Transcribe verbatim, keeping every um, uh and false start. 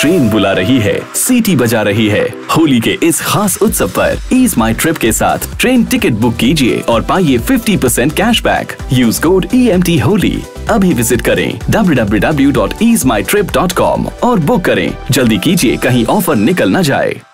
Train बुला रही है, सीटी बजा रही है। होली के इस खास उत्सव पर ईज माई ट्रिप के साथ ट्रेन टिकट बुक कीजिए और पाइए fifty percent cashback. Use code E M T Holi. अभी विजिट करें W W W dot ease my trip dot com और बुक करें। जल्दी कीजिए, कहीं ऑफर निकल न जाए।